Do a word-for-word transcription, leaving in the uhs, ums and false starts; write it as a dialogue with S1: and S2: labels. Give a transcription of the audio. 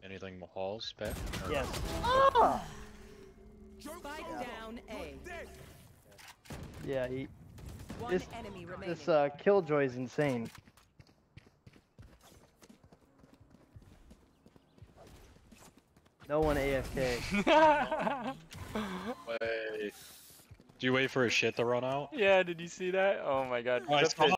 S1: Anything halls back? Or-
S2: Yes.
S3: Oh!
S4: Spike down A.
S2: Yeah, he,
S4: One
S2: This-
S4: enemy remaining.
S2: this uh, Killjoy is insane. No one A F K.
S1: Wait. Do you wait for his shit to run out?
S3: Yeah, did you see that? Oh my god.
S1: Oh, I
S3: The
S1: saw